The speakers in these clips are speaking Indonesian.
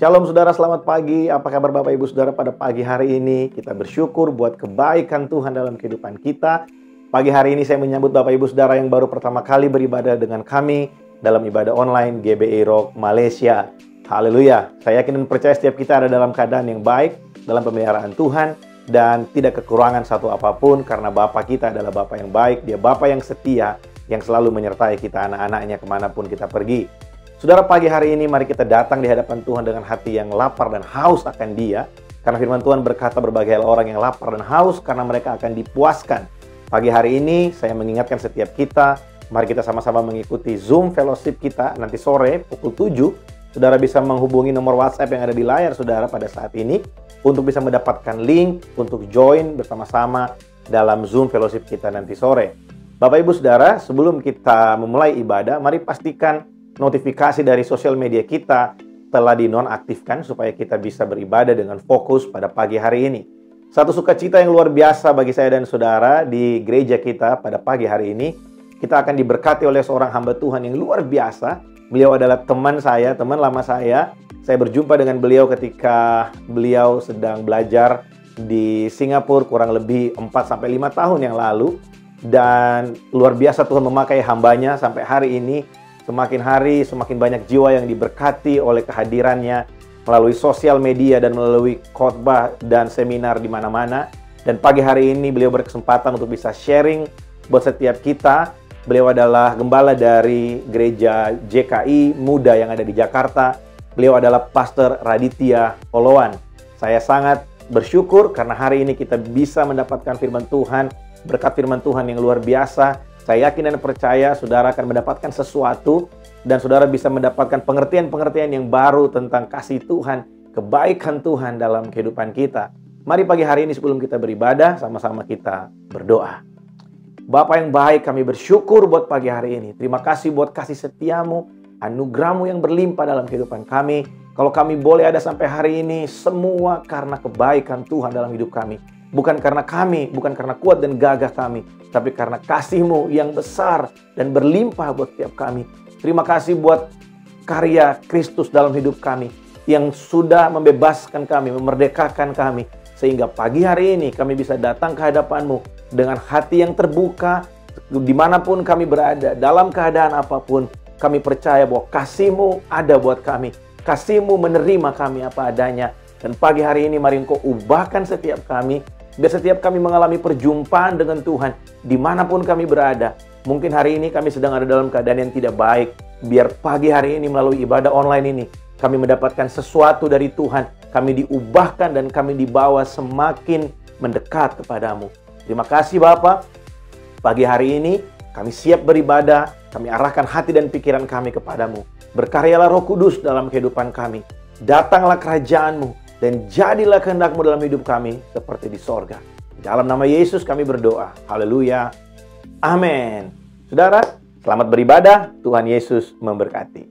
Shalom saudara, selamat pagi. Apa kabar Bapak Ibu Saudara pada pagi hari ini? Kita bersyukur buat kebaikan Tuhan dalam kehidupan kita. Pagi hari ini saya menyambut Bapak Ibu Saudara yang baru pertama kali beribadah dengan kami dalam ibadah online GBI Rock Malaysia. Haleluya. Saya yakin dan percaya setiap kita ada dalam keadaan yang baik, dalam pemeliharaan Tuhan, dan tidak kekurangan satu apapun karena Bapa kita adalah Bapa yang baik. Dia Bapa yang setia, yang selalu menyertai kita anak-anaknya kemanapun kita pergi. Saudara, pagi hari ini mari kita datang di hadapan Tuhan dengan hati yang lapar dan haus akan Dia. Karena firman Tuhan berkata berbagai orang yang lapar dan haus karena mereka akan dipuaskan. Pagi hari ini saya mengingatkan setiap kita, mari kita sama-sama mengikuti Zoom Fellowship kita nanti sore pukul 7. Saudara bisa menghubungi nomor WhatsApp yang ada di layar saudara pada saat ini untuk bisa mendapatkan link untuk join bersama-sama dalam Zoom Fellowship kita nanti sore. Bapak Ibu Saudara, sebelum kita memulai ibadah, mari pastikan notifikasi dari sosial media kita telah dinonaktifkan supaya kita bisa beribadah dengan fokus pada pagi hari ini. Satu sukacita yang luar biasa bagi saya dan saudara di gereja kita pada pagi hari ini. Kita akan diberkati oleh seorang hamba Tuhan yang luar biasa. Beliau adalah teman saya, teman lama saya. Saya berjumpa dengan beliau ketika beliau sedang belajar di Singapura kurang lebih 4-5 tahun yang lalu. Dan luar biasa Tuhan memakai hambanya sampai hari ini. Semakin hari, semakin banyak jiwa yang diberkati oleh kehadirannya melalui sosial media dan melalui khotbah dan seminar di mana-mana. Dan pagi hari ini beliau berkesempatan untuk bisa sharing buat setiap kita. Beliau adalah gembala dari gereja JKI Muda yang ada di Jakarta. Beliau adalah Pastor Raditya Oloan. Saya sangat bersyukur karena hari ini kita bisa mendapatkan firman Tuhan, berkat firman Tuhan yang luar biasa. Saya yakin dan percaya saudara akan mendapatkan sesuatu dan saudara bisa mendapatkan pengertian-pengertian yang baru tentang kasih Tuhan, kebaikan Tuhan dalam kehidupan kita. Mari pagi hari ini sebelum kita beribadah, sama-sama kita berdoa. Bapa yang baik, kami bersyukur buat pagi hari ini. Terima kasih buat kasih setiamu, anugerahmu yang berlimpah dalam kehidupan kami. Kalau kami boleh ada sampai hari ini, semua karena kebaikan Tuhan dalam hidup kami. Bukan karena kami, bukan karena kuat dan gagah kami, tapi karena kasih-Mu yang besar dan berlimpah buat setiap kami. Terima kasih buat karya Kristus dalam hidup kami, yang sudah membebaskan kami, memerdekakan kami, sehingga pagi hari ini kami bisa datang ke hadapan-Mu dengan hati yang terbuka, dimanapun kami berada, dalam keadaan apapun, kami percaya bahwa kasih-Mu ada buat kami, kasih-Mu menerima kami apa adanya. Dan pagi hari ini mari Engkau ubahkan setiap kami, biar setiap kami mengalami perjumpaan dengan Tuhan dimanapun kami berada. Mungkin hari ini kami sedang ada dalam keadaan yang tidak baik. Biar pagi hari ini melalui ibadah online ini kami mendapatkan sesuatu dari Tuhan. Kami diubahkan dan kami dibawa semakin mendekat kepadamu. Terima kasih Bapa. Pagi hari ini kami siap beribadah. Kami arahkan hati dan pikiran kami kepadamu. Berkaryalah Roh Kudus dalam kehidupan kami. Datanglah kerajaan-Mu. Dan jadilah kehendak-Mu dalam hidup kami seperti di sorga. Dalam nama Yesus kami berdoa. Haleluya. Amin. Saudara, selamat beribadah. Tuhan Yesus memberkati.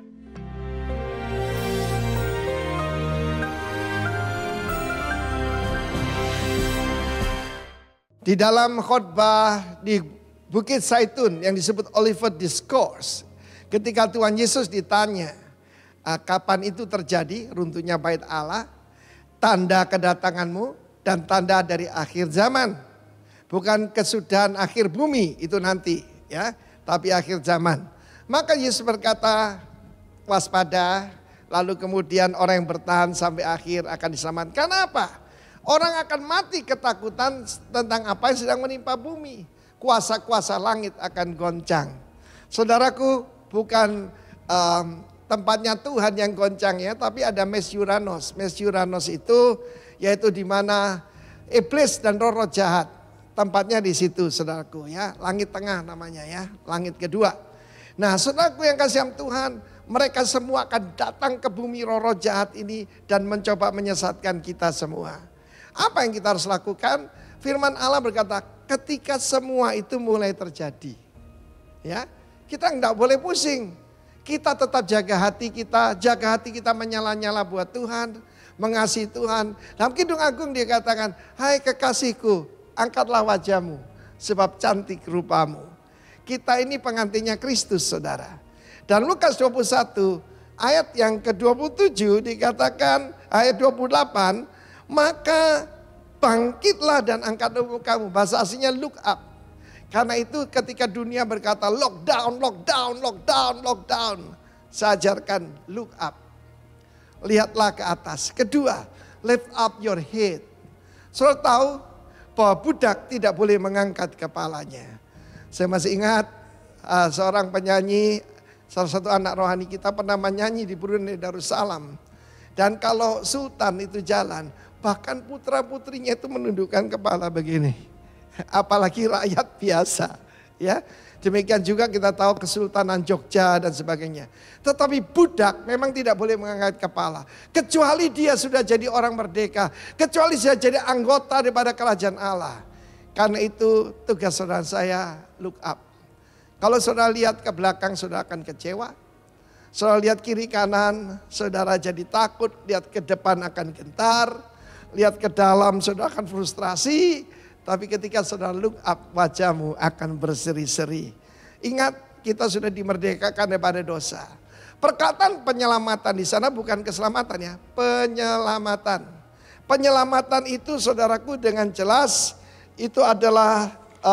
Di dalam khotbah di Bukit Zaitun yang disebut Olivet Discourse, ketika Tuhan Yesus ditanya, kapan itu terjadi runtuhnya bait Allah? Tanda kedatanganmu dan tanda dari akhir zaman. Bukan kesudahan akhir bumi itu nanti ya, tapi akhir zaman. Maka Yesus berkata, waspada, lalu kemudian orang yang bertahan sampai akhir akan diselamatkan. Kenapa? Orang akan mati ketakutan tentang apa yang sedang menimpa bumi. Kuasa-kuasa langit akan goncang. Saudaraku, bukan tempatnya Tuhan yang goncang ya, tapi ada Mesyuranos. Mesyuranos itu yaitu di mana iblis dan roh-roh jahat. Tempatnya di situ saudaraku ya, langit tengah namanya ya, langit kedua. Nah saudaraku yang kasih Tuhan, mereka semua akan datang ke bumi roh-roh jahat ini dan mencoba menyesatkan kita semua. Apa yang kita harus lakukan? Firman Allah berkata, ketika semua itu mulai terjadi, ya kita enggak boleh pusing. Kita tetap jaga hati kita menyala-nyala buat Tuhan, mengasihi Tuhan. Dalam Kidung Agung dia katakan, hai kekasihku, angkatlah wajahmu, sebab cantik rupamu. Kita ini pengantinnya Kristus saudara. Dan Lukas 21 ayat yang ke-27 dikatakan, ayat 28, maka bangkitlah dan angkat kamu. Bahasa aslinya look up. Karena itu ketika dunia berkata lockdown, lockdown, lockdown, lockdown, saya ajarkan look up. Lihatlah ke atas. Kedua, lift up your head. Saudara tahu bahwa budak tidak boleh mengangkat kepalanya. Saya masih ingat seorang penyanyi, salah satu anak rohani kita pernah menyanyi di Brunei Darussalam. Dan kalau sultan itu jalan, bahkan putra-putrinya itu menundukkan kepala begini. Apalagi rakyat biasa, ya. Demikian juga kita tahu Kesultanan Jogja dan sebagainya. Tetapi budak memang tidak boleh mengangkat kepala. Kecuali dia sudah jadi orang merdeka. Kecuali dia jadi anggota daripada kerajaan Allah. Karena itu tugas saudara saya look up. Kalau saudara lihat ke belakang saudara akan kecewa. Saudara lihat kiri kanan saudara jadi takut. Lihat ke depan akan gentar. Lihat ke dalam saudara akan frustrasi. Tapi ketika saudara look up, wajahmu akan berseri-seri. Ingat, kita sudah dimerdekakan daripada dosa. Perkataan penyelamatan di sana bukan keselamatan ya, penyelamatan. Penyelamatan itu saudaraku dengan jelas itu adalah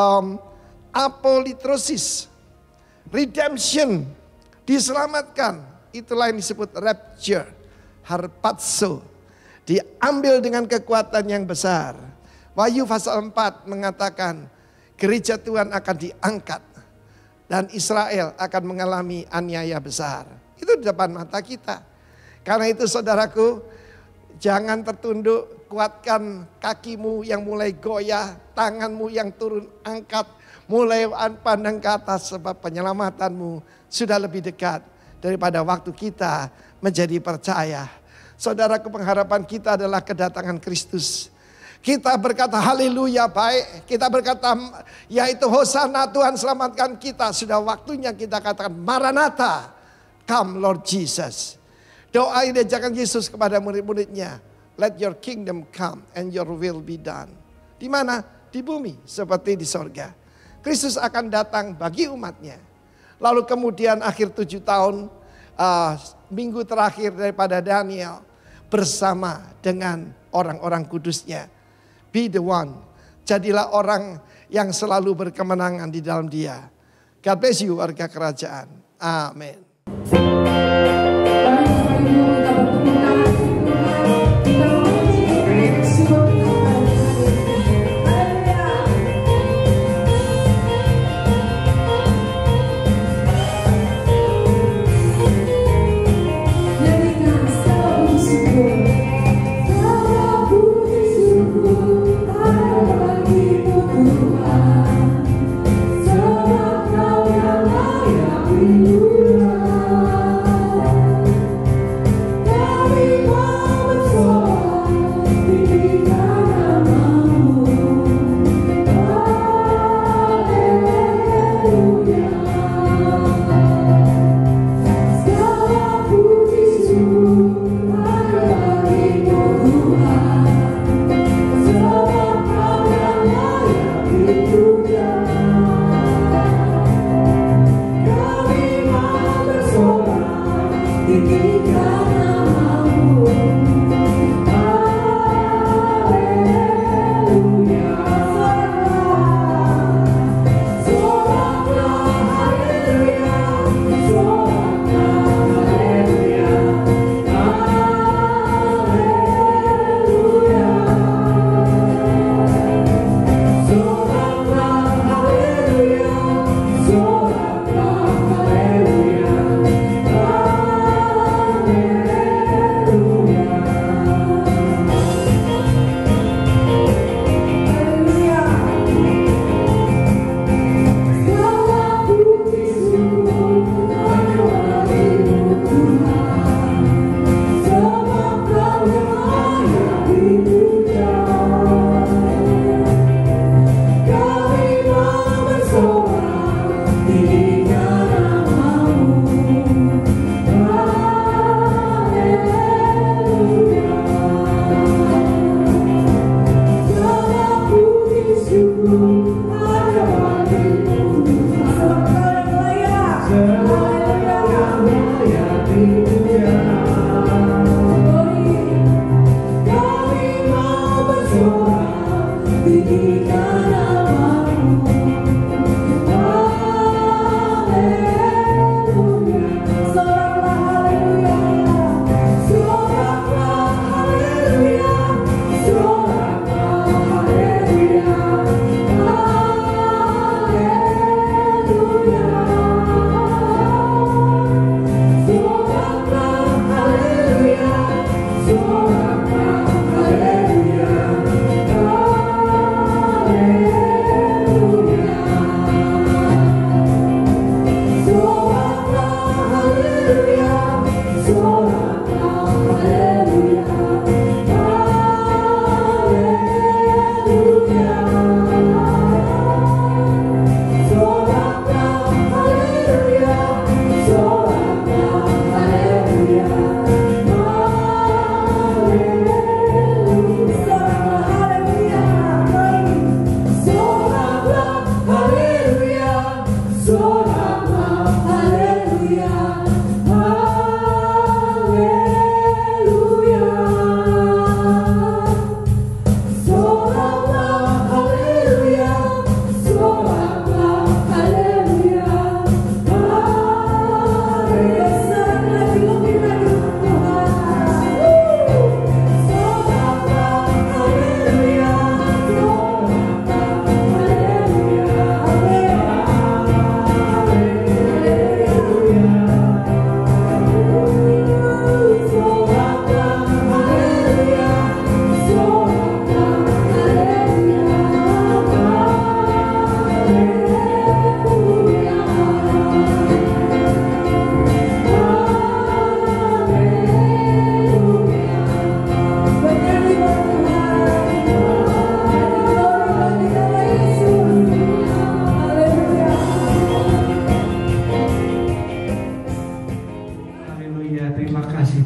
apolitrosis, redemption, diselamatkan. Itulah yang disebut rapture, harpazo, diambil dengan kekuatan yang besar. Wahyu pasal 4 mengatakan gereja Tuhan akan diangkat dan Israel akan mengalami aniaya besar. Itu di depan mata kita. Karena itu saudaraku, jangan tertunduk, kuatkan kakimu yang mulai goyah, tanganmu yang turun angkat, mulai pandang ke atas sebab penyelamatanmu sudah lebih dekat daripada waktu kita menjadi percaya. Saudaraku, pengharapan kita adalah kedatangan Kristus. Kita berkata haleluya baik. Kita berkata yaitu hosana Tuhan selamatkan kita. Sudah waktunya kita katakan Maranatha, come Lord Jesus. Doa ini diajarkan Yesus kepada murid-muridnya. Let your kingdom come and your will be done. Di mana? Di bumi seperti di sorga. Kristus akan datang bagi umatnya. Lalu kemudian akhir 7 tahun minggu terakhir daripada Daniel bersama dengan orang-orang kudusnya. Be the one. Jadilah orang yang selalu berkemenangan di dalam dia. God bless you warga kerajaan. Amin. Hallelujah.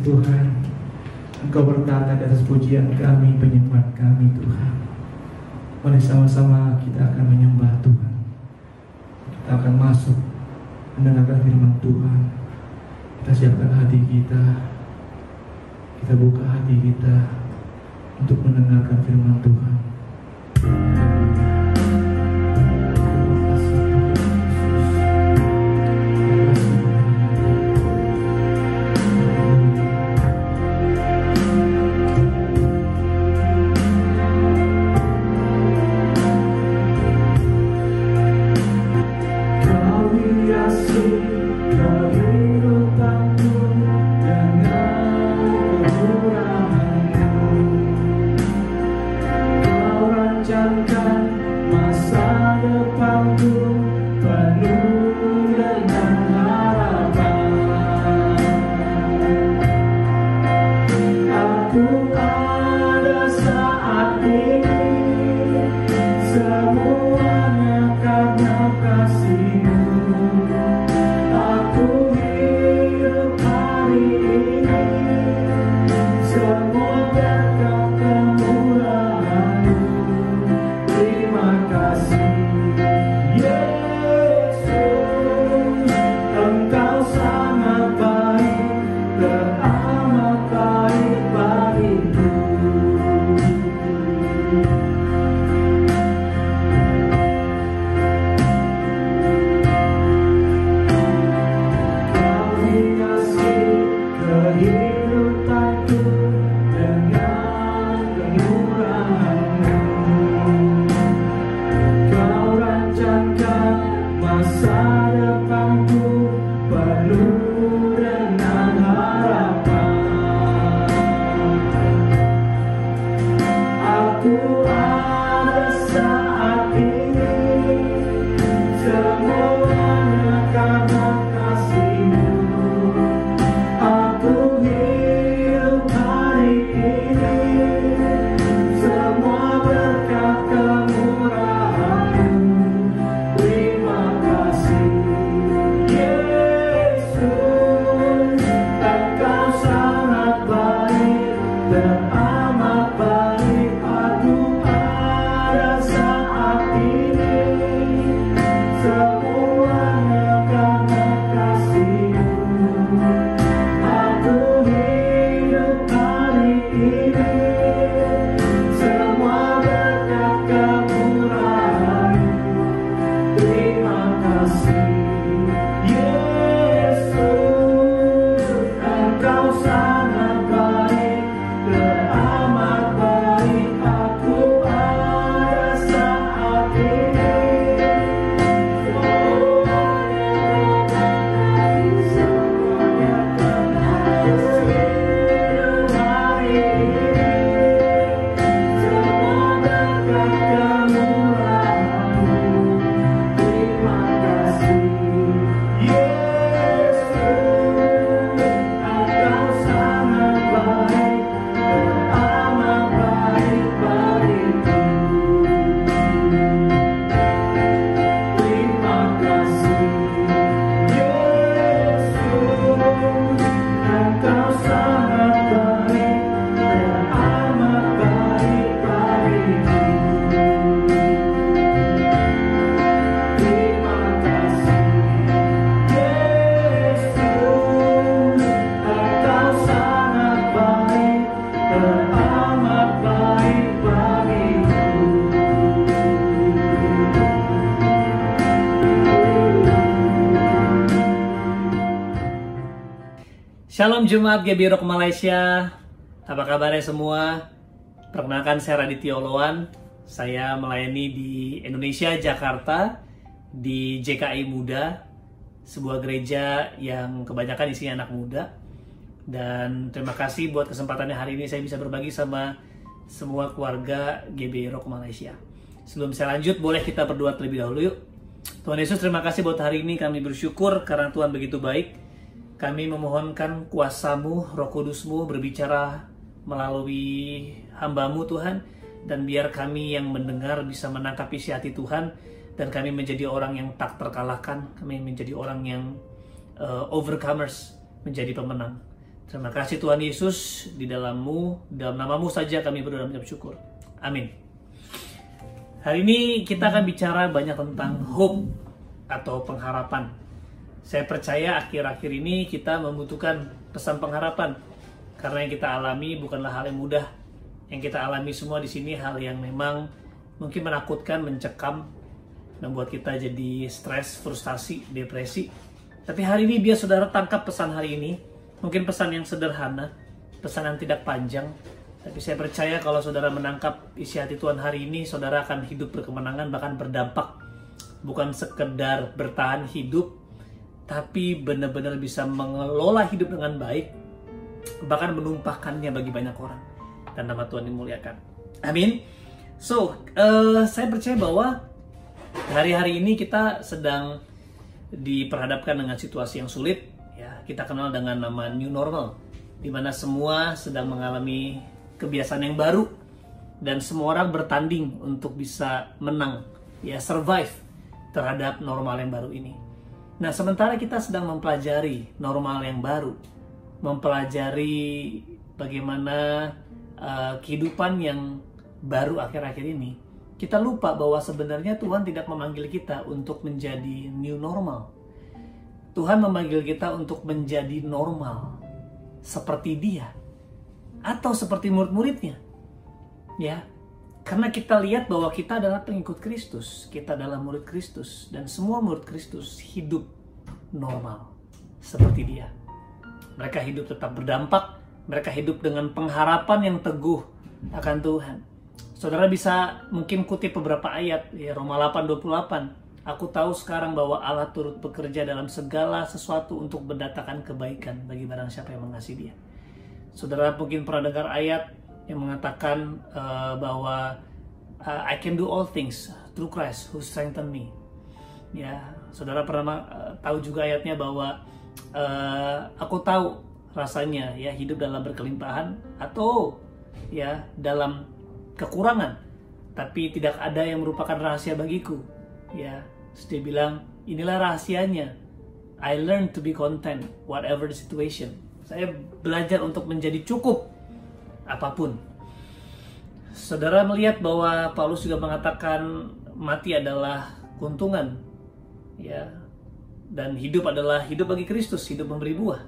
Tuhan. Engkau berkata di atas pujian kami, penyembahan kami Tuhan. Mari sama-sama kita akan menyembah Tuhan. Kita akan masuk mendengarkan firman Tuhan. Kita siapkan hati kita. Kita buka hati kita untuk mendengarkan firman Tuhan. Shalom Jemaat GBI Rock Malaysia, apa kabarnya semua? Perkenalkan saya Raditya Oloan. Saya melayani di Indonesia, Jakarta, di JKI Muda, sebuah gereja yang kebanyakan isinya anak muda. Dan terima kasih buat kesempatannya hari ini saya bisa berbagi sama semua keluarga GBI Rock Malaysia. Sebelum saya lanjut, boleh kita berdoa terlebih dahulu yuk. Tuhan Yesus, terima kasih buat hari ini. Kami bersyukur karena Tuhan begitu baik. Kami memohonkan kuasa-Mu, Roh Kudus-Mu berbicara melalui hamba-Mu Tuhan. Dan biar kami yang mendengar bisa menangkap isi hati Tuhan. Dan kami menjadi orang yang tak terkalahkan. Kami menjadi orang yang overcomers, menjadi pemenang. Terima kasih Tuhan Yesus, di dalam-Mu, dalam nama-Mu saja kami berdoa dan mengucap syukur. Amin. Hari ini kita akan bicara banyak tentang hope atau pengharapan. Saya percaya akhir-akhir ini kita membutuhkan pesan pengharapan. Karena yang kita alami bukanlah hal yang mudah. Yang kita alami semua di sini hal yang memang mungkin menakutkan, mencekam, membuat kita jadi stres, frustasi, depresi. Tapi hari ini biar saudara tangkap pesan hari ini. Mungkin pesan yang sederhana, pesan yang tidak panjang. Tapi saya percaya kalau saudara menangkap isi hati Tuhan hari ini, saudara akan hidup berkemenangan, bahkan berdampak. Bukan sekedar bertahan hidup, tapi benar-benar bisa mengelola hidup dengan baik, bahkan menumpahkannya bagi banyak orang. Dan nama Tuhan dimuliakan. Amin. So, saya percaya bahwa hari-hari ini kita sedang diperhadapkan dengan situasi yang sulit. Ya, kita kenal dengan nama new normal, di mana semua sedang mengalami kebiasaan yang baru dan semua orang bertanding untuk bisa menang, ya survive terhadap normal yang baru ini. Nah, sementara kita sedang mempelajari normal yang baru, mempelajari bagaimana kehidupan yang baru akhir-akhir ini, kita lupa bahwa sebenarnya Tuhan tidak memanggil kita untuk menjadi new normal. Tuhan memanggil kita untuk menjadi normal seperti Dia atau seperti murid-muridnya. Ya. Karena kita lihat bahwa kita adalah pengikut Kristus, kita adalah murid Kristus, dan semua murid Kristus hidup normal seperti Dia. Mereka hidup tetap berdampak, mereka hidup dengan pengharapan yang teguh akan Tuhan. Saudara bisa mungkin kutip beberapa ayat, ya, Roma 8:28. Aku tahu sekarang bahwa Allah turut bekerja dalam segala sesuatu untuk mendatangkan kebaikan bagi barang siapa yang mengasihi Dia. Saudara mungkin pernah dengar ayat yang mengatakan bahwa I can do all things through Christ who strengthen me. Ya, saudara pernah tahu juga ayatnya bahwa aku tahu rasanya ya hidup dalam berkelimpahan atau ya dalam kekurangan, tapi tidak ada yang merupakan rahasia bagiku. Ya, dia bilang inilah rahasianya. I learn to be content whatever the situation. Saya belajar untuk menjadi cukup apapun. Saudara melihat bahwa Paulus juga mengatakan mati adalah keuntungan, ya, dan hidup adalah hidup bagi Kristus, hidup memberi buah.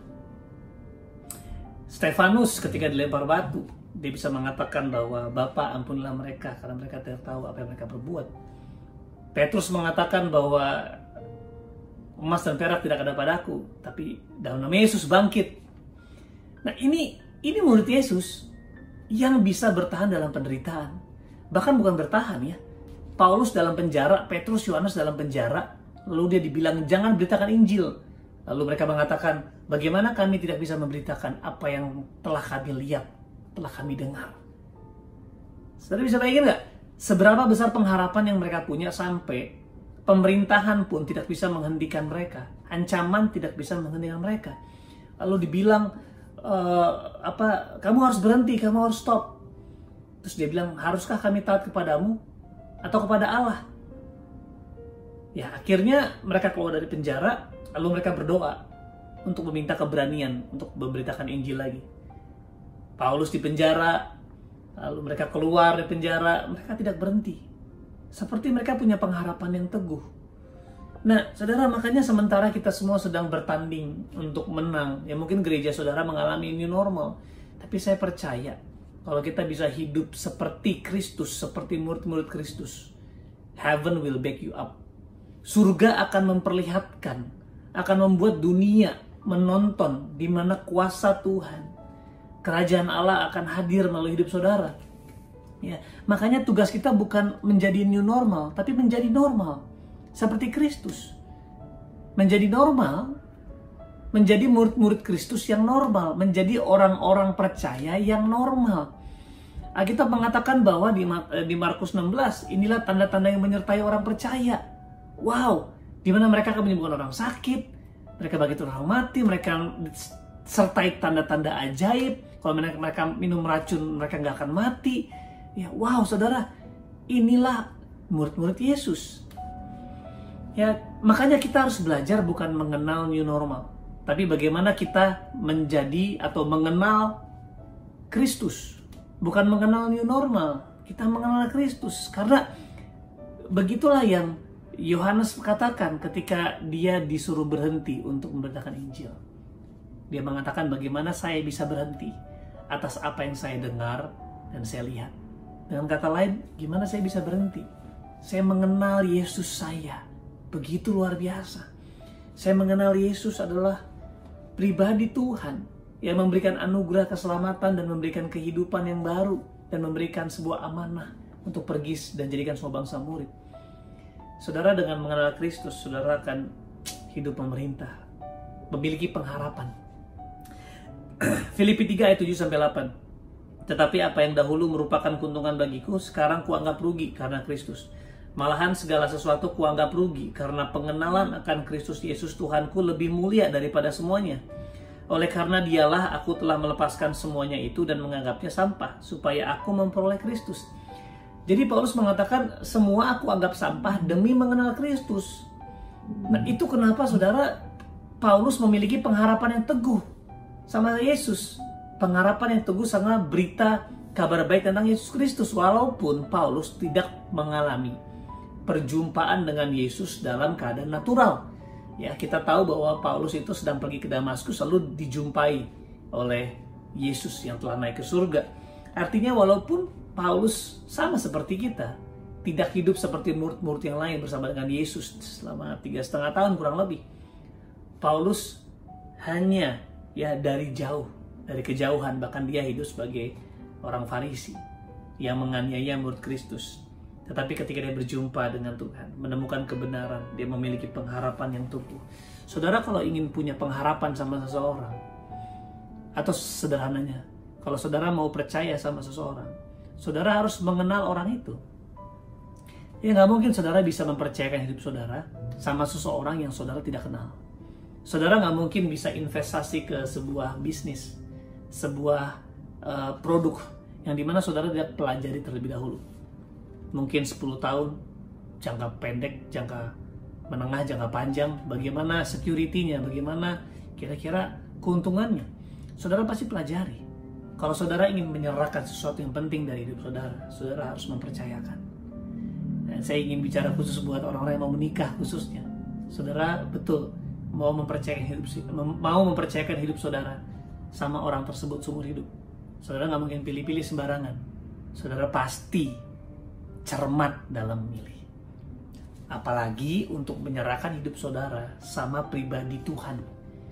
Stefanus ketika dilempar batu, dia bisa mengatakan bahwa Bapa ampunilah mereka karena mereka tidak tahu apa yang mereka perbuat. Petrus mengatakan bahwa emas dan perak tidak ada padaku, tapi dalam nama Yesus bangkit. Nah, ini murid Yesus yang bisa bertahan dalam penderitaan. Bahkan bukan bertahan ya. Paulus dalam penjara, Petrus, Yohanes dalam penjara, lalu dia dibilang jangan beritakan Injil. Lalu mereka mengatakan, bagaimana kami tidak bisa memberitakan apa yang telah kami lihat, telah kami dengar. Saudara bisa bayangin nggak? Seberapa besar pengharapan yang mereka punya sampai pemerintahan pun tidak bisa menghentikan mereka. Ancaman tidak bisa menghentikan mereka. Lalu dibilang, kamu harus berhenti, kamu harus stop. Terus dia bilang, haruskah kami taat kepadamu atau kepada Allah? Ya, akhirnya mereka keluar dari penjara, lalu mereka berdoa untuk meminta keberanian untuk memberitakan Injil lagi. Paulus di penjara, lalu mereka keluar dari penjara, mereka tidak berhenti. Seperti mereka punya pengharapan yang teguh. Nah, saudara, makanya sementara kita semua sedang bertanding untuk menang, ya mungkin gereja saudara mengalami new normal, tapi saya percaya kalau kita bisa hidup seperti Kristus, seperti murid-murid Kristus, heaven will back you up. Surga akan memperlihatkan, akan membuat dunia menonton di mana kuasa Tuhan, kerajaan Allah akan hadir melalui hidup saudara. Ya, makanya tugas kita bukan menjadi new normal, tapi menjadi normal. Seperti Kristus. Menjadi normal, menjadi murid-murid Kristus yang normal, menjadi orang-orang percaya yang normal. Alkitab mengatakan bahwa di Markus 16, inilah tanda-tanda yang menyertai orang percaya. Wow, di mana mereka akan menyembuhkan orang sakit, mereka bangkitkan orang mati, mereka sertai tanda-tanda ajaib. Kalau mereka minum racun, mereka nggak akan mati. Ya, wow, saudara, inilah murid-murid Yesus. Ya, makanya kita harus belajar bukan mengenal new normal, tapi bagaimana kita menjadi atau mengenal Kristus. Bukan mengenal new normal, kita mengenal Kristus. Karena begitulah yang Yohanes katakan ketika dia disuruh berhenti untuk memberitakan Injil. Dia mengatakan bagaimana saya bisa berhenti atas apa yang saya dengar dan saya lihat. Dengan kata lain, gimana saya bisa berhenti? Saya mengenal Yesus saya. Begitu luar biasa. Saya mengenal Yesus adalah pribadi Tuhan yang memberikan anugerah keselamatan dan memberikan kehidupan yang baru dan memberikan sebuah amanah untuk pergi dan jadikan semua bangsa murid. Saudara, dengan mengenal Kristus, saudara akan hidup memerintah, memiliki pengharapan. Filipi 3 ayat 7-8. Tetapi apa yang dahulu merupakan keuntungan bagiku, sekarang kuanggap rugi karena Kristus. Malahan segala sesuatu kuanggap rugi karena pengenalan akan Kristus Yesus Tuhanku lebih mulia daripada semuanya. Oleh karena dialah aku telah melepaskan semuanya itu dan menganggapnya sampah, supaya aku memperoleh Kristus. Jadi Paulus mengatakan semua aku anggap sampah demi mengenal Kristus. Nah, itu kenapa saudara Paulus memiliki pengharapan yang teguh sama Yesus. Pengharapan yang teguh sama berita kabar baik tentang Yesus Kristus. Walaupun Paulus tidak mengalami perjumpaan dengan Yesus dalam keadaan natural. Ya, kita tahu bahwa Paulus itu sedang pergi ke Damaskus lalu dijumpai oleh Yesus yang telah naik ke surga. Artinya walaupun Paulus sama seperti kita, tidak hidup seperti murid-murid yang lain bersama dengan Yesus selama 3,5 tahun kurang lebih. Paulus hanya dari jauh, dari kejauhan, bahkan dia hidup sebagai orang Farisi yang menganiaya murid Kristus. Tetapi ketika dia berjumpa dengan Tuhan, menemukan kebenaran, dia memiliki pengharapan yang teguh. Saudara, kalau ingin punya pengharapan sama seseorang, atau sederhananya, kalau saudara mau percaya sama seseorang, saudara harus mengenal orang itu. Ya, nggak mungkin saudara bisa mempercayakan hidup saudara sama seseorang yang saudara tidak kenal. Saudara nggak mungkin bisa investasi ke sebuah bisnis, sebuah produk yang dimana saudara tidak pelajari terlebih dahulu. Mungkin 10 tahun, jangka pendek, jangka menengah, jangka panjang, bagaimana security-nya, bagaimana kira-kira keuntungannya. Saudara pasti pelajari. Kalau saudara ingin menyerahkan sesuatu yang penting dari hidup saudara, saudara harus mempercayakan. Dan saya ingin bicara khusus buat orang-orang yang mau menikah khususnya. Saudara betul mau mempercayakan hidup saudara sama orang tersebut seumur hidup. Saudara nggak mungkin pilih-pilih sembarangan. Saudara pasti cermat dalam memilih. Apalagi untuk menyerahkan hidup saudara sama pribadi Tuhan.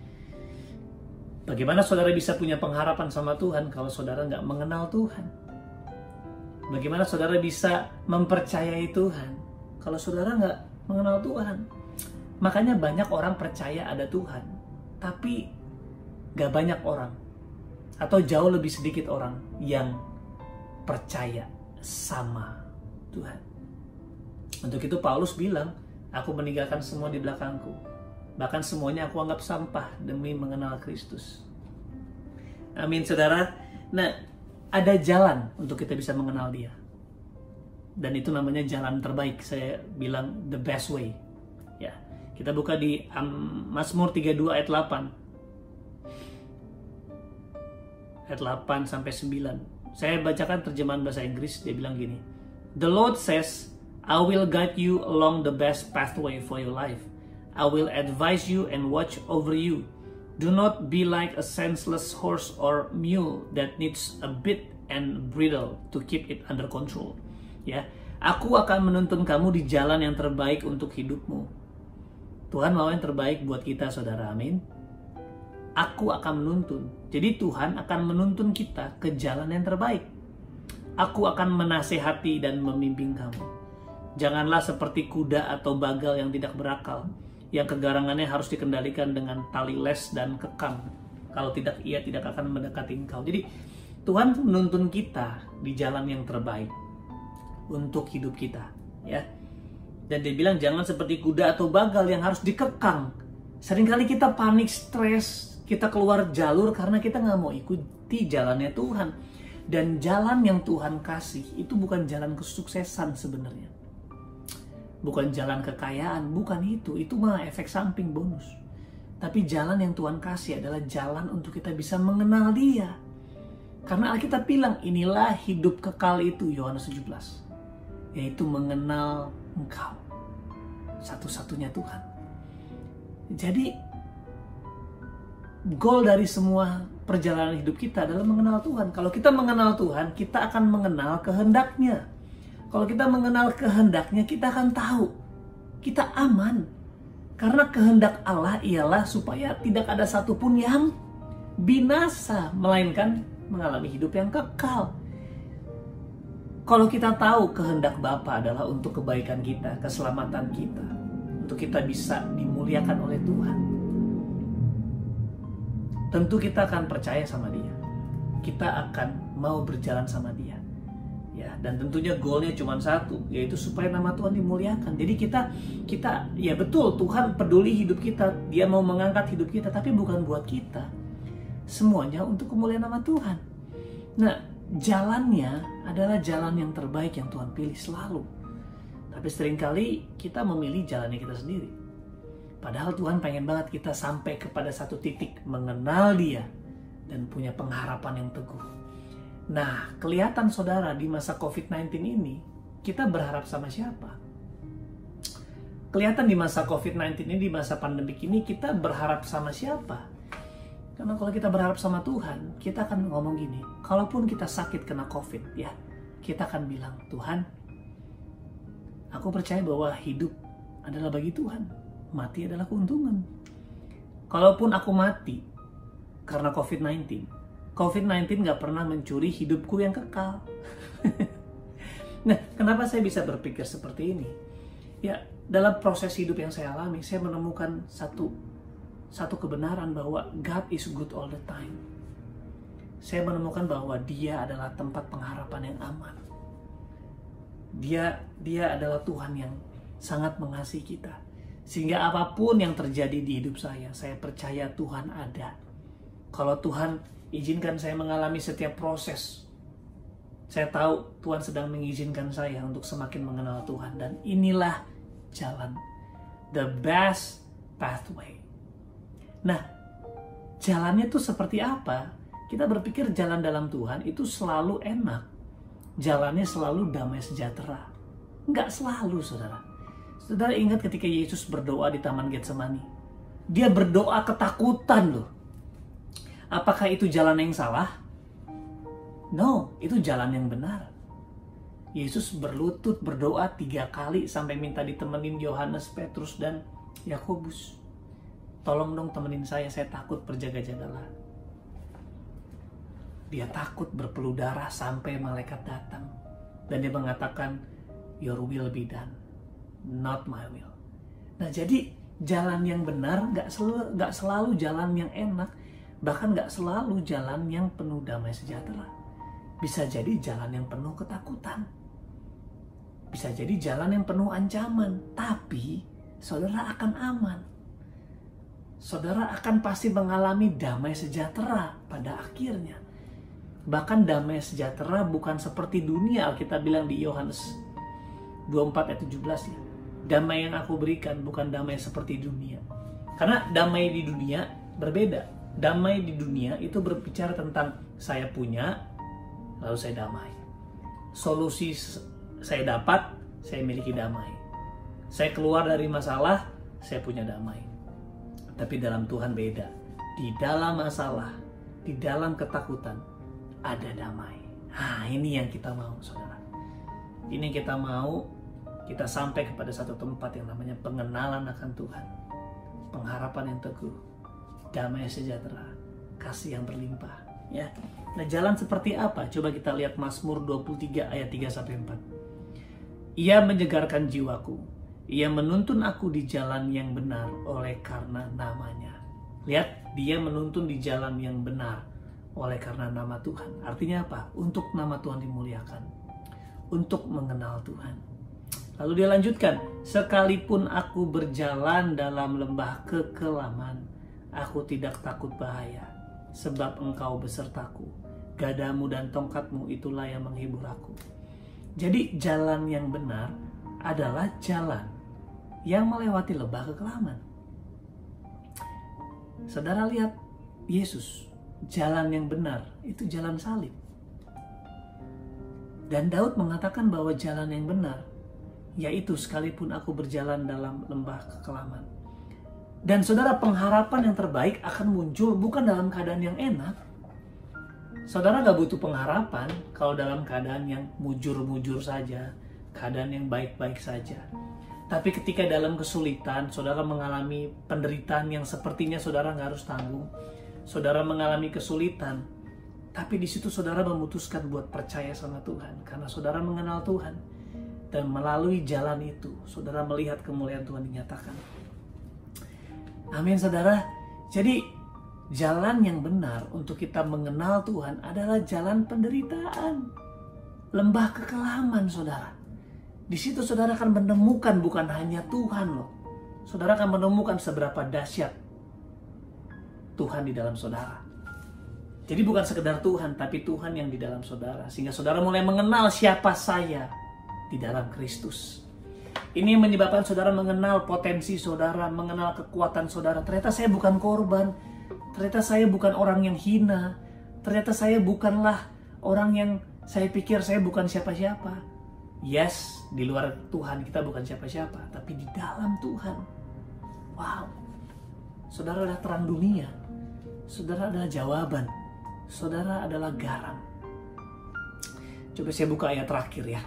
Bagaimana saudara bisa punya pengharapan sama Tuhan kalau saudara nggak mengenal Tuhan? Bagaimana saudara bisa mempercayai Tuhan kalau saudara nggak mengenal Tuhan? Makanya banyak orang percaya ada Tuhan, tapi nggak banyak orang, atau jauh lebih sedikit orang yang percaya sama Tuhan. Untuk itu Paulus bilang, aku meninggalkan semua di belakangku. Bahkan semuanya aku anggap sampah demi mengenal Kristus. Amin, saudara. Nah, ada jalan untuk kita bisa mengenal Dia. Dan itu namanya jalan terbaik. Saya bilang the best way. Ya, kita buka di Mazmur 32 ayat 8. Ayat 8 sampai 9. Saya bacakan terjemahan bahasa Inggris, dia bilang gini. The Lord says, I will guide you along the best pathway for your life. I will advise you and watch over you. Do not be like a senseless horse or mule that needs a bit and bridle to keep it under control. Ya, aku akan menuntun kamu di jalan yang terbaik untuk hidupmu. Tuhan mau yang terbaik buat kita, saudara. Amin. Aku akan menuntun. Jadi Tuhan akan menuntun kita ke jalan yang terbaik. Aku akan menasehati dan membimbing kamu. Janganlah seperti kuda atau bagal yang tidak berakal, yang kegarangannya harus dikendalikan dengan tali les dan kekang. Kalau tidak, ia tidak akan mendekati engkau. Jadi Tuhan menuntun kita di jalan yang terbaik untuk hidup kita, ya. Dan dia bilang jangan seperti kuda atau bagal yang harus dikekang. Seringkali kita panik, stres, kita keluar jalur karena kita nggak mau ikuti jalannya Tuhan. Dan jalan yang Tuhan kasih itu bukan jalan kesuksesan sebenarnya. Bukan jalan kekayaan, bukan itu. Itu mah efek samping bonus. Tapi jalan yang Tuhan kasih adalah jalan untuk kita bisa mengenal Dia. Karena Alkitab bilang, inilah hidup kekal itu, Yohanes 17. Yaitu mengenal Engkau, satu-satunya Tuhan. Jadi, goal dari semua perjalanan hidup kita adalah mengenal Tuhan. Kalau kita mengenal Tuhan, kita akan mengenal kehendak-Nya. Kalau kita mengenal kehendak-Nya, kita akan tahu kita aman. Karena kehendak Allah ialah supaya tidak ada satupun yang binasa, melainkan mengalami hidup yang kekal. Kalau kita tahu kehendak Bapa adalah untuk kebaikan kita, keselamatan kita, untuk kita bisa dimuliakan oleh Tuhan, tentu kita akan percaya sama Dia. Kita akan mau berjalan sama Dia. Ya, dan tentunya goalnya cuma satu, yaitu supaya nama Tuhan dimuliakan. Jadi kita ya betul, Tuhan peduli hidup kita, Dia mau mengangkat hidup kita, tapi bukan buat kita. Semuanya untuk kemuliaan nama Tuhan. Nah, jalannya adalah jalan yang terbaik yang Tuhan pilih selalu. Tapi seringkali kita memilih jalannya kita sendiri. Padahal Tuhan pengen banget kita sampai kepada satu titik mengenal Dia dan punya pengharapan yang teguh. Nah, kelihatan saudara di masa COVID-19 ini, kita berharap sama siapa? Kelihatan di masa COVID-19 ini, di masa pandemik ini, kita berharap sama siapa? Karena kalau kita berharap sama Tuhan, kita akan ngomong gini, kalaupun kita sakit kena COVID, ya, kita akan bilang, Tuhan, aku percaya bahwa hidup adalah bagi Tuhan, mati adalah keuntungan. Kalaupun aku mati karena COVID-19 gak pernah mencuri hidupku yang kekal. Nah, kenapa saya bisa berpikir seperti ini? Ya, dalam proses hidup yang saya alami, saya menemukan satu kebenaran bahwa God is good all the time. Saya menemukan bahwa Dia adalah tempat pengharapan yang aman. Dia adalah Tuhan yang sangat mengasihi kita. Sehingga apapun yang terjadi di hidup saya percaya Tuhan ada. Kalau Tuhan izinkan saya mengalami setiap proses, saya tahu Tuhan sedang mengizinkan saya untuk semakin mengenal Tuhan. Dan inilah jalan, the best pathway. Nah, jalannya itu seperti apa? Kita berpikir jalan dalam Tuhan itu selalu enak. Jalannya selalu damai sejahtera. Enggak selalu, saudara. Saudara ingat ketika Yesus berdoa di Taman Getsemani? Dia berdoa ketakutan loh. Apakah itu jalan yang salah? No, itu jalan yang benar. Yesus berlutut berdoa 3 kali sampai minta ditemenin Yohanes, Petrus, dan Yakobus. Tolong dong temenin saya takut, berjaga-jagalah. Dia takut berpeluh darah sampai malaikat datang. Dan dia mengatakan, your will be done, not my will. Nah, jadi jalan yang benar gak selalu jalan yang enak. Bahkan gak selalu jalan yang penuh damai sejahtera. Bisa jadi jalan yang penuh ketakutan. Bisa jadi jalan yang penuh ancaman. Tapi saudara akan aman. Saudara akan pasti mengalami damai sejahtera pada akhirnya. Bahkan damai sejahtera bukan seperti dunia. Alkitab bilang di Yohanes 24 ayat 17 ya. Damai yang aku berikan bukan damai seperti dunia. Karena damai di dunia berbeda. Damai di dunia itu berbicara tentang saya punya, lalu saya damai. Solusi saya dapat, saya miliki damai. Saya keluar dari masalah, saya punya damai. Tapi dalam Tuhan beda. Di dalam masalah, di dalam ketakutan, ada damai. Nah, ini yang kita mau, saudara. Ini yang kita mau, kita sampai kepada satu tempat yang namanya pengenalan akan Tuhan. Pengharapan yang teguh. Damai sejahtera, kasih yang berlimpah, ya. Nah, jalan seperti apa? Coba kita lihat Mazmur 23 ayat 3-4. Ia menyegarkan jiwaku, ia menuntun aku di jalan yang benar oleh karena namanya. Lihat, dia menuntun di jalan yang benar oleh karena nama Tuhan. Artinya apa? Untuk nama Tuhan dimuliakan, untuk mengenal Tuhan. Lalu dia lanjutkan, sekalipun aku berjalan dalam lembah kekelaman, aku tidak takut bahaya, sebab Engkau besertaku. Gadamu dan tongkatmu itulah yang menghibur aku. Jadi jalan yang benar adalah jalan yang melewati lembah kekelaman. Saudara lihat Yesus, jalan yang benar itu jalan salib. Dan Daud mengatakan bahwa jalan yang benar yaitu sekalipun aku berjalan dalam lembah kekelaman. Dan saudara, pengharapan yang terbaik akan muncul bukan dalam keadaan yang enak. Saudara gak butuh pengharapan kalau dalam keadaan yang mujur-mujur saja, keadaan yang baik-baik saja. Tapi ketika dalam kesulitan, saudara mengalami penderitaan yang sepertinya saudara gak harus tanggung. Saudara mengalami kesulitan, tapi di situ saudara memutuskan buat percaya sama Tuhan. Karena saudara mengenal Tuhan. Dan melalui jalan itu, saudara melihat kemuliaan Tuhan dinyatakan. Amin, saudara. Jadi, jalan yang benar untuk kita mengenal Tuhan adalah jalan penderitaan. Lembah kekelaman, saudara. Di situ saudara akan menemukan bukan hanya Tuhan loh. Saudara akan menemukan seberapa dahsyat Tuhan di dalam saudara. Jadi bukan sekedar Tuhan, tapi Tuhan yang di dalam saudara. Sehingga saudara mulai mengenal siapa saya di dalam Kristus. Ini menyebabkan saudara mengenal potensi saudara, mengenal kekuatan saudara. Ternyata saya bukan korban. Ternyata saya bukan orang yang hina. Ternyata saya bukanlah orang yang saya pikir saya bukan siapa-siapa. Yes, di luar Tuhan kita bukan siapa-siapa. Tapi di dalam Tuhan, wow, saudara adalah terang dunia. Saudara adalah jawaban. Saudara adalah garam. Coba saya buka ayat terakhir ya.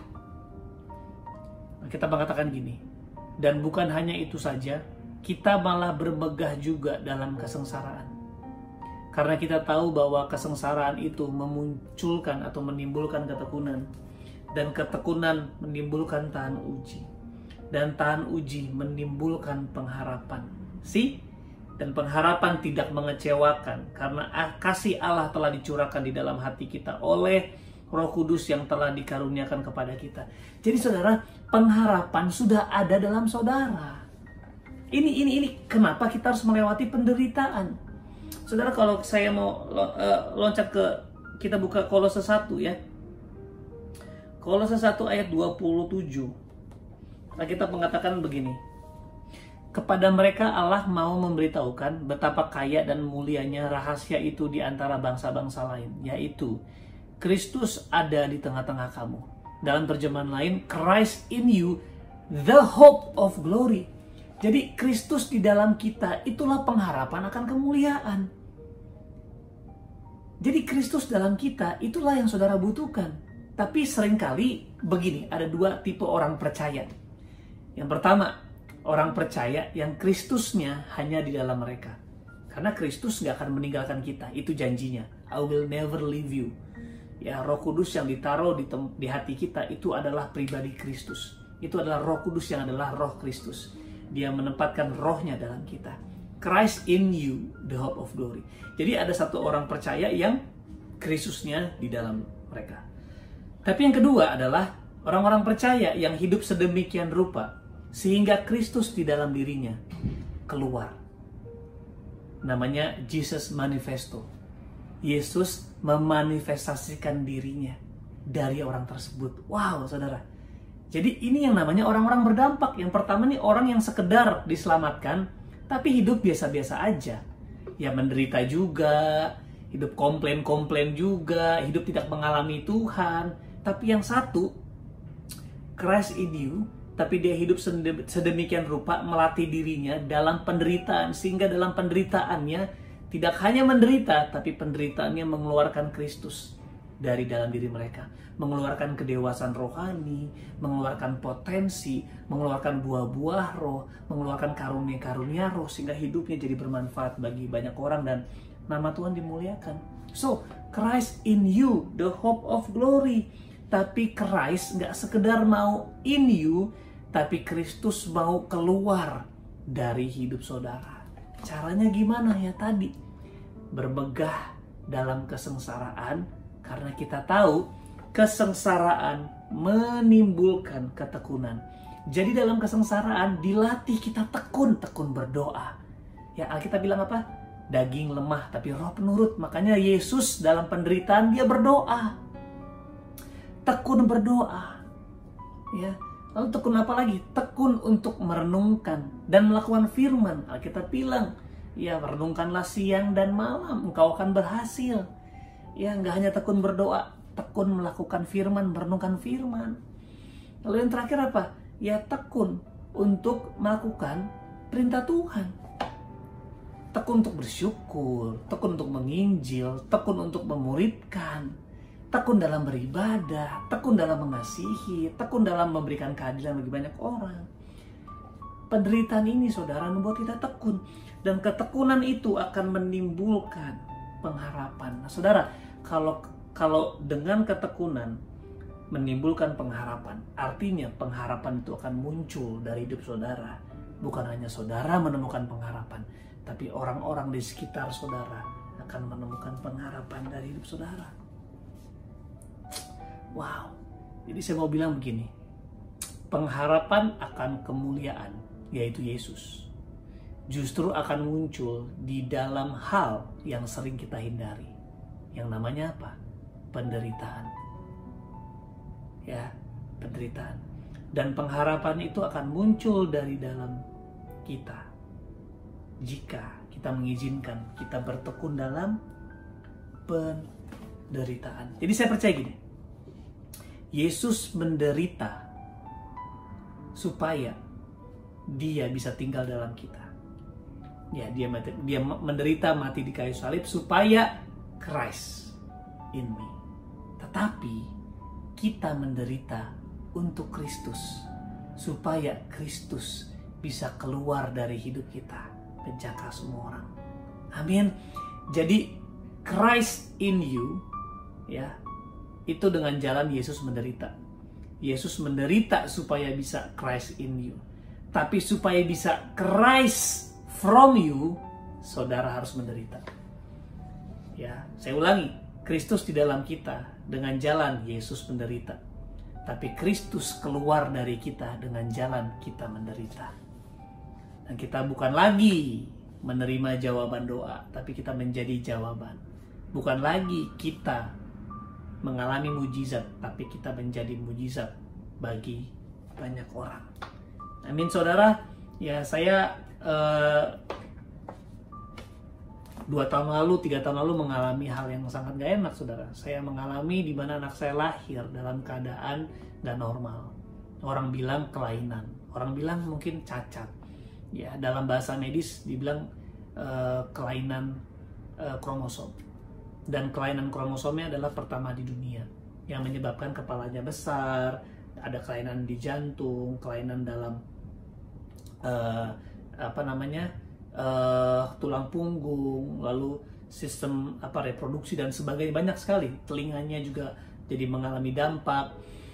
Kita mengatakan gini, dan bukan hanya itu saja, kita malah bermegah juga dalam kesengsaraan. Karena kita tahu bahwa kesengsaraan itu memunculkan atau menimbulkan ketekunan. Dan ketekunan menimbulkan tahan uji. Dan tahan uji menimbulkan pengharapan. Dan pengharapan tidak mengecewakan, karena kasih Allah telah dicurahkan di dalam hati kita oleh Roh Kudus yang telah dikaruniakan kepada kita. Jadi saudara, pengharapan sudah ada dalam saudara. Ini kenapa kita harus melewati penderitaan. Saudara, kalau saya mau loncat ke, kita buka Kolose 1 ya. Kolose 1 ayat 27. Nah, kita mengatakan begini. Kepada mereka Allah mau memberitahukan betapa kaya dan mulianya rahasia itu di antara bangsa-bangsa lain, yaitu Kristus ada di tengah-tengah kamu. Dalam terjemahan lain, Christ in you, the hope of glory. Jadi Kristus di dalam kita, itulah pengharapan akan kemuliaan. Jadi Kristus dalam kita, itulah yang saudara butuhkan. Tapi seringkali begini, ada dua tipe orang percaya. Yang pertama, orang percaya yang Kristusnya hanya di dalam mereka. Karena Kristus gak akan meninggalkan kita, itu janjinya. I will never leave you. Ya, Roh Kudus yang ditaruh di hati kita itu adalah pribadi Kristus. Itu adalah Roh Kudus yang adalah Roh Kristus. Dia menempatkan rohnya dalam kita. Christ in you, the hope of glory. Jadi ada satu orang percaya yang Kristusnya di dalam mereka. Tapi yang kedua adalah orang-orang percaya yang hidup sedemikian rupa sehingga Kristus di dalam dirinya keluar. Namanya Jesus Manifesto. Yesus memanifestasikan dirinya dari orang tersebut. Wow, saudara. Jadi ini yang namanya orang-orang berdampak. Yang pertama nih orang yang sekedar diselamatkan, tapi hidup biasa-biasa aja. Ya menderita juga, hidup komplain-komplain juga, hidup tidak mengalami Tuhan. Tapi yang satu, Christ in you, tapi dia hidup sedemikian rupa melatih dirinya dalam penderitaan. Sehingga dalam penderitaannya tidak hanya menderita, tapi penderitaannya mengeluarkan Kristus dari dalam diri mereka. Mengeluarkan kedewasaan rohani, mengeluarkan potensi, mengeluarkan buah-buah roh, mengeluarkan karunia-karunia roh, sehingga hidupnya jadi bermanfaat bagi banyak orang dan nama Tuhan dimuliakan. So, Christ in you, the hope of glory. Tapi Christ gak sekedar mau in you, tapi Kristus mau keluar dari hidup saudara. Caranya gimana ya tadi? Bermegah dalam kesengsaraan, karena kita tahu kesengsaraan menimbulkan ketekunan. Jadi dalam kesengsaraan dilatih kita tekun berdoa. Ya, Alkitab bilang apa? Daging lemah tapi roh penurut. Makanya Yesus dalam penderitaan dia berdoa. Tekun berdoa. Ya. Lalu tekun apa lagi? Tekun untuk merenungkan dan melakukan firman. Alkitab bilang Ya, renungkanlah siang dan malam, engkau akan berhasil. Ya, nggak hanya tekun berdoa, tekun melakukan firman, merenungkan firman. Lalu yang terakhir apa? Ya, tekun untuk melakukan perintah Tuhan. Tekun untuk bersyukur, tekun untuk menginjil, tekun untuk memuridkan, tekun dalam beribadah, tekun dalam mengasihi, tekun dalam memberikan keadilan bagi banyak orang. Penderitaan ini, saudara, membuat kita tekun. Dan ketekunan itu akan menimbulkan pengharapan. Nah, saudara, kalau dengan ketekunan menimbulkan pengharapan, artinya pengharapan itu akan muncul dari hidup saudara. Bukan hanya saudara menemukan pengharapan, tapi orang-orang di sekitar saudara akan menemukan pengharapan dari hidup saudara. Wow. Jadi saya mau bilang begini. Pengharapan akan kemuliaan, yaitu Yesus, justru akan muncul di dalam hal yang sering kita hindari. Yang namanya apa? Penderitaan. Ya, penderitaan. Dan pengharapan itu akan muncul dari dalam kita jika kita mengizinkan kita bertekun dalam penderitaan. Jadi saya percaya gini, Yesus menderita supaya dia bisa tinggal dalam kita. Ya, dia menderita mati di kayu salib supaya Christ in me. Tetapi kita menderita untuk Kristus supaya Kristus bisa keluar dari hidup kita, menjaga semua orang. Amin. Jadi Christ in you, ya, itu dengan jalan Yesus menderita. Yesus menderita supaya bisa Christ in you. Tapi supaya bisa Christ from you, saudara harus menderita. Ya, saya ulangi, Kristus di dalam kita dengan jalan Yesus menderita. Tapi Kristus keluar dari kita dengan jalan kita menderita. Dan kita bukan lagi menerima jawaban doa, tapi kita menjadi jawaban. Bukan lagi kita mengalami mujizat, tapi kita menjadi mujizat bagi banyak orang. Amin, saudara. Ya, saya 2 tahun lalu, 3 tahun lalu mengalami hal yang sangat gak enak, saudara. Saya mengalami di mana anak saya lahir dalam keadaan gak normal. Orang bilang kelainan, orang bilang mungkin cacat. Ya, dalam bahasa medis dibilang kelainan kromosom. Dan kelainan kromosomnya adalah pertama di dunia, yang menyebabkan kepalanya besar, ada kelainan di jantung, kelainan dalam tulang punggung, lalu sistem reproduksi dan sebagainya, banyak sekali. Telinganya juga jadi mengalami dampak.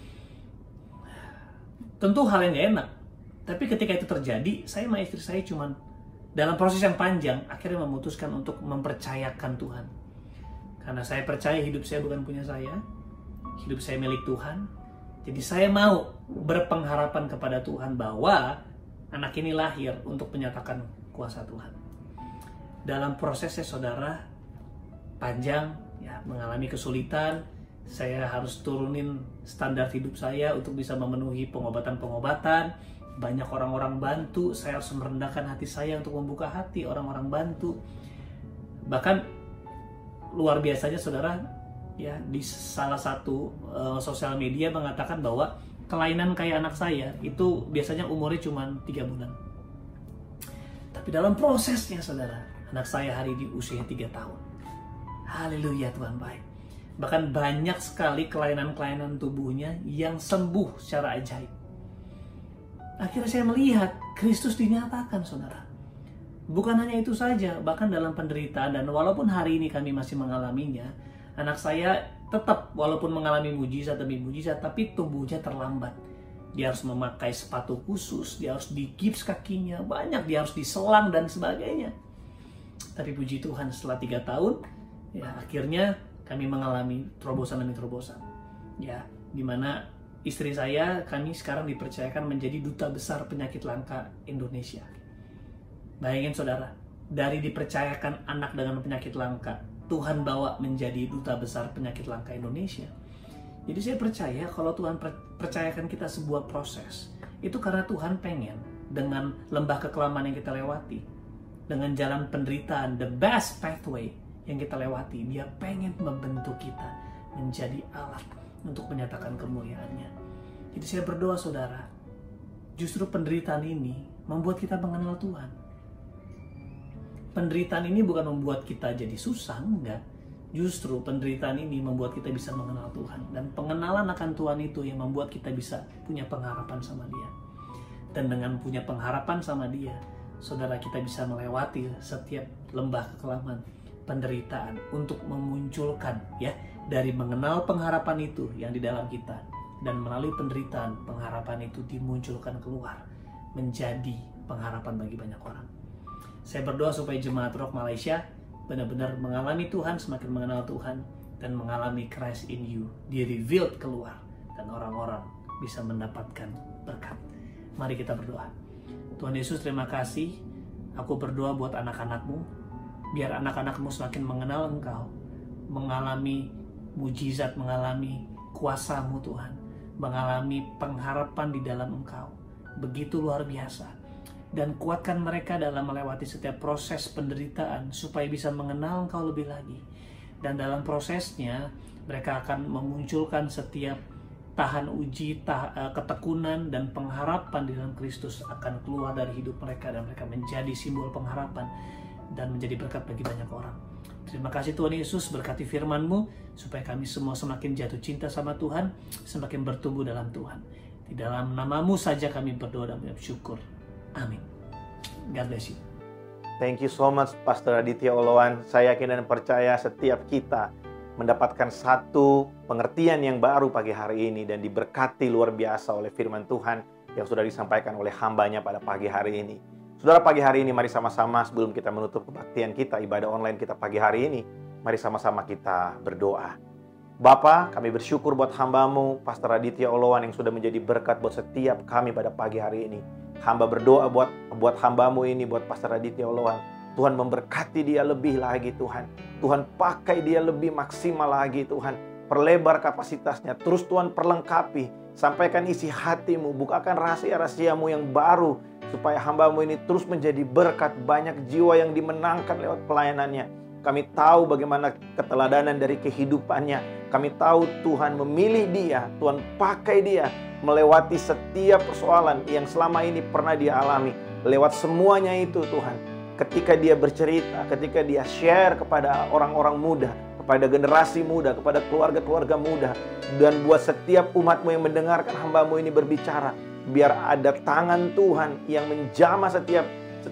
Tentu hal yang gak enak. Tapi ketika itu terjadi, saya sama istri saya cuman dalam proses yang panjang akhirnya memutuskan untuk mempercayakan Tuhan. Karena saya percaya hidup saya bukan punya saya, hidup saya milik Tuhan. Jadi saya mau berpengharapan kepada Tuhan bahwa anak ini lahir untuk menyatakan kuasa Tuhan. Dalam prosesnya, saudara, panjang, ya, mengalami kesulitan. Saya harus turunin standar hidup saya untuk bisa memenuhi pengobatan-pengobatan. Banyak orang-orang bantu, saya harus merendahkan hati saya untuk membuka hati orang-orang bantu. Bahkan luar biasanya, saudara, ya, di salah satu sosial media mengatakan bahwa kelainan kayak anak saya itu biasanya umurnya cuma 3 bulan. Tapi dalam prosesnya, saudara, anak saya hari ini usia 3 tahun. Haleluya, Tuhan baik. Bahkan banyak sekali kelainan-kelainan tubuhnya yang sembuh secara ajaib. Akhirnya saya melihat Kristus dinyatakan, saudara. Bukan hanya itu saja, bahkan dalam penderitaan, dan walaupun hari ini kami masih mengalaminya, anak saya tetap walaupun mengalami mujizat demi mujizat, tapi tubuhnya terlambat. Dia harus memakai sepatu khusus, dia harus digips kakinya, banyak, dia harus diselang dan sebagainya. Tapi puji Tuhan, setelah 3 tahun, ya akhirnya kami mengalami terobosan demi terobosan. Ya, dimana istri saya, kami sekarang dipercayakan menjadi duta besar penyakit langka Indonesia. Bayangin, saudara, dari dipercayakan anak dengan penyakit langka, Tuhan bawa menjadi duta besar penyakit langka Indonesia. Jadi saya percaya kalau Tuhan percayakan kita sebuah proses, itu karena Tuhan pengen dengan lembah kekelaman yang kita lewati, dengan jalan penderitaan, the best pathway yang kita lewati. Dia pengen membentuk kita menjadi alat untuk menyatakan kemuliaan-Nya. Jadi saya berdoa saudara, justru penderitaan ini membuat kita mengenal Tuhan. Penderitaan ini bukan membuat kita jadi susah, enggak. Justru penderitaan ini membuat kita bisa mengenal Tuhan. Dan pengenalan akan Tuhan itu yang membuat kita bisa punya pengharapan sama Dia. Dan dengan punya pengharapan sama Dia, saudara, kita bisa melewati setiap lembah kekelaman, penderitaan, untuk memunculkan ya, dari mengenal pengharapan itu yang di dalam kita. Dan melalui penderitaan, pengharapan itu dimunculkan keluar menjadi pengharapan bagi banyak orang. Saya berdoa supaya jemaat Rock Malaysia benar-benar mengalami Tuhan, semakin mengenal Tuhan, dan mengalami Christ in you, di-revealed keluar, dan orang-orang bisa mendapatkan berkat. Mari kita berdoa. Tuhan Yesus, terima kasih. Aku berdoa buat anak-anak-Mu, biar anak-anak-Mu semakin mengenal Engkau, mengalami mujizat, mengalami kuasa-Mu Tuhan, mengalami pengharapan di dalam Engkau. Begitu luar biasa. Dan kuatkan mereka dalam melewati setiap proses penderitaan supaya bisa mengenal Engkau lebih lagi. Dan dalam prosesnya mereka akan memunculkan setiap tahan uji, ketekunan dan pengharapan di dalam Kristus akan keluar dari hidup mereka, dan mereka menjadi simbol pengharapan dan menjadi berkat bagi banyak orang. Terima kasih Tuhan Yesus, berkati firman-Mu supaya kami semua semakin jatuh cinta sama Tuhan, semakin bertumbuh dalam Tuhan. Di dalam nama-Mu saja kami berdoa dan bersyukur. Amin. God bless you. Thank you so much Pastor Aditya Oloan. Saya yakin dan percaya setiap kita mendapatkan satu pengertian yang baru pagi hari ini dan diberkati luar biasa oleh firman Tuhan yang sudah disampaikan oleh hamba-Nya pada pagi hari ini. Saudara, pagi hari ini mari sama-sama sebelum kita menutup kebaktian kita, ibadah online kita pagi hari ini, mari sama-sama kita berdoa. Bapa, kami bersyukur buat hamba-Mu Pastor Aditya Oloan yang sudah menjadi berkat buat setiap kami pada pagi hari ini. Hamba berdoa buat hamba-Mu ini, buat Pastor Aditya Oloan. Tuhan memberkati dia lebih lagi Tuhan. Tuhan pakai dia lebih maksimal lagi Tuhan. Perlebar kapasitasnya. Terus Tuhan perlengkapi. Sampaikan isi hati-Mu. Bukakan rahasia-rahasia-Mu yang baru. Supaya hamba-Mu ini terus menjadi berkat. Banyak jiwa yang dimenangkan lewat pelayanannya. Kami tahu bagaimana keteladanan dari kehidupannya. Kami tahu Tuhan memilih dia. Tuhan pakai dia melewati setiap persoalan yang selama ini pernah dia alami. Lewat semuanya itu Tuhan, ketika dia bercerita, ketika dia share kepada orang-orang muda, kepada generasi muda, kepada keluarga-keluarga muda, dan buat setiap umat-Mu yang mendengarkan hamba-Mu ini berbicara, biar ada tangan Tuhan yang menjamah setiap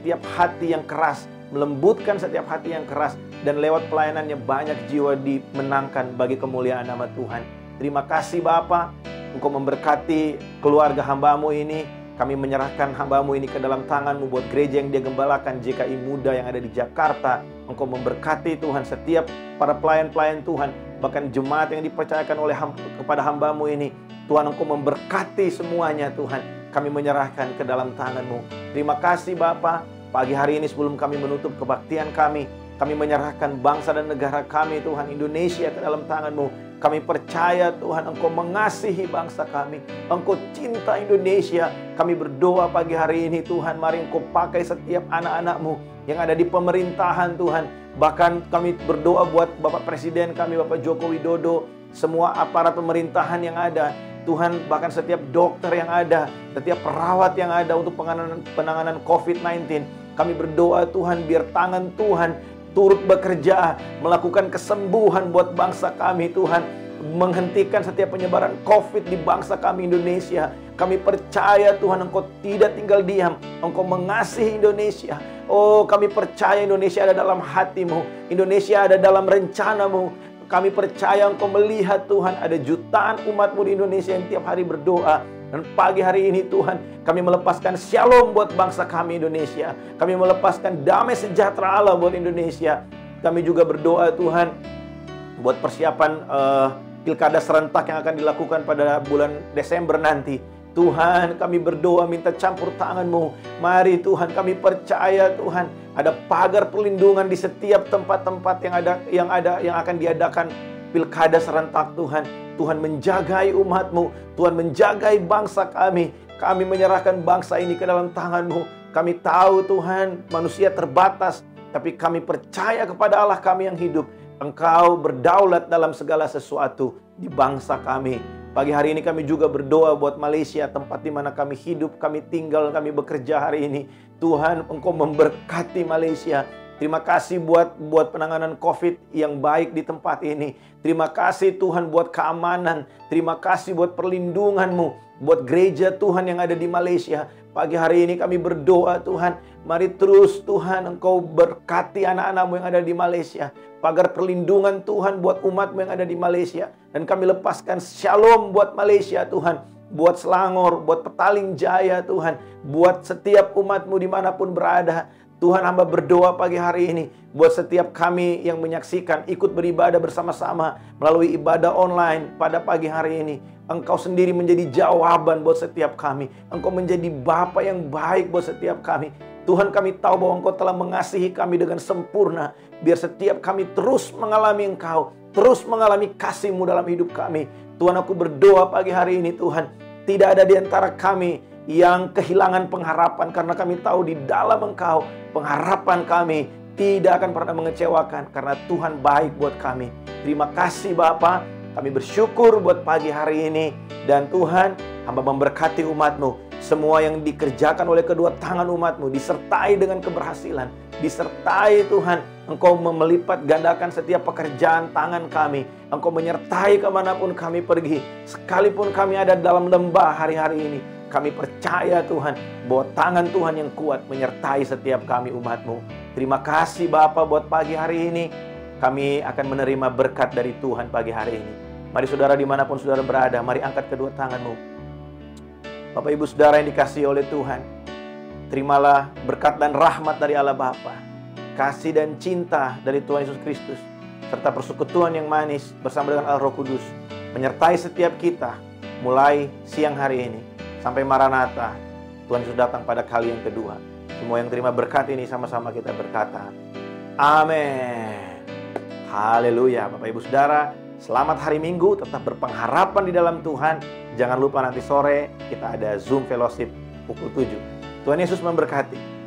hati yang keras, melembutkan setiap hati yang keras, dan lewat pelayanannya banyak jiwa dimenangkan bagi kemuliaan nama Tuhan. Terima kasih Bapa. Engkau memberkati keluarga hamba-Mu ini. Kami menyerahkan hamba-Mu ini ke dalam tangan-Mu buat gereja yang dia gembalakan, JKI Muda yang ada di Jakarta. Engkau memberkati Tuhan setiap para pelayan-pelayan Tuhan, bahkan jemaat yang dipercayakan kepada hamba-Mu ini. Tuhan, Engkau memberkati semuanya Tuhan. Kami menyerahkan ke dalam tangan-Mu. Terima kasih Bapa. Pagi hari ini sebelum kami menutup kebaktian kami menyerahkan bangsa dan negara kami Tuhan, Indonesia, ke dalam tangan-Mu. Kami percaya Tuhan Engkau mengasihi bangsa kami. Engkau cinta Indonesia. Kami berdoa pagi hari ini Tuhan, mari Engkau pakai setiap anak-anak-Mu yang ada di pemerintahan Tuhan. Bahkan kami berdoa buat Bapak Presiden kami, Bapak Joko Widodo, semua aparat pemerintahan yang ada. Tuhan, bahkan setiap dokter yang ada, setiap perawat yang ada untuk penanganan COVID-19. Kami berdoa Tuhan, biar tangan Tuhan turut bekerja, melakukan kesembuhan buat bangsa kami Tuhan, menghentikan setiap penyebaran COVID di bangsa kami Indonesia. Kami percaya Tuhan Engkau tidak tinggal diam, Engkau mengasihi Indonesia. Oh, kami percaya Indonesia ada dalam hati-Mu, Indonesia ada dalam rencana-Mu. Kami percaya Engkau melihat Tuhan, ada jutaan umat-Mu di Indonesia yang tiap hari berdoa. Dan pagi hari ini Tuhan, kami melepaskan shalom buat bangsa kami Indonesia. Kami melepaskan damai sejahtera Allah buat Indonesia. Kami juga berdoa Tuhan, buat persiapan pilkada serentak yang akan dilakukan pada bulan Desember nanti. Tuhan, kami berdoa minta campur tangan-Mu. Mari Tuhan, kami percaya Tuhan, ada pagar perlindungan di setiap tempat-tempat yang akan diadakan pilkada serentak Tuhan. Tuhan menjagai umat-Mu, Tuhan menjagai bangsa kami. Kami menyerahkan bangsa ini ke dalam tangan-Mu. Kami tahu Tuhan, manusia terbatas, tapi kami percaya kepada Allah kami yang hidup. Engkau berdaulat dalam segala sesuatu di bangsa kami. Pagi hari ini kami juga berdoa buat Malaysia, tempat di mana kami hidup, kami tinggal, kami bekerja hari ini. Tuhan, Engkau memberkati Malaysia. Terima kasih buat penanganan COVID yang baik di tempat ini. Terima kasih Tuhan buat keamanan. Terima kasih buat perlindungan-Mu, buat gereja Tuhan yang ada di Malaysia. Pagi hari ini kami berdoa Tuhan, mari terus Tuhan Engkau berkati anak-anak-Mu yang ada di Malaysia. Pagar perlindungan Tuhan buat umat-Mu yang ada di Malaysia. Dan kami lepaskan shalom buat Malaysia Tuhan. Buat Selangor, buat Petaling Jaya Tuhan. Buat setiap umat-Mu dimanapun berada. Tuhan, hamba berdoa pagi hari ini buat setiap kami yang menyaksikan, ikut beribadah bersama-sama melalui ibadah online pada pagi hari ini. Engkau sendiri menjadi jawaban buat setiap kami. Engkau menjadi Bapa yang baik buat setiap kami. Tuhan, kami tahu bahwa Engkau telah mengasihi kami dengan sempurna. Biar setiap kami terus mengalami Engkau, terus mengalami kasih-Mu dalam hidup kami. Tuhan, aku berdoa pagi hari ini Tuhan, tidak ada di antara kami yang kehilangan pengharapan, karena kami tahu di dalam Engkau pengharapan kami tidak akan pernah mengecewakan, karena Tuhan baik buat kami. Terima kasih Bapa, kami bersyukur buat pagi hari ini. Dan Tuhan, hamba memberkati umat-Mu. Semua yang dikerjakan oleh kedua tangan umat-Mu disertai dengan keberhasilan. Disertai Tuhan, Engkau melipat gandakan setiap pekerjaan tangan kami. Engkau menyertai kemanapun kami pergi. Sekalipun kami ada dalam lembah hari-hari ini, kami percaya Tuhan bahwa tangan Tuhan yang kuat menyertai setiap kami umat-Mu. Terima kasih Bapa buat pagi hari ini. Kami akan menerima berkat dari Tuhan pagi hari ini. Mari saudara dimanapun saudara berada, mari angkat kedua tanganmu. Bapak Ibu Saudara yang dikasihi oleh Tuhan, terimalah berkat dan rahmat dari Allah Bapa, kasih dan cinta dari Tuhan Yesus Kristus, serta persekutuan yang manis bersama dengan Allah Roh Kudus menyertai setiap kita mulai siang hari ini sampai Maranatha, Tuhan Yesus datang pada kali yang kedua. Semua yang terima berkat ini sama-sama kita berkata, amin. Haleluya. Bapak Ibu Saudara, selamat hari Minggu, tetap berpengharapan di dalam Tuhan. Jangan lupa nanti sore kita ada Zoom Fellowship pukul 7. Tuhan Yesus memberkati.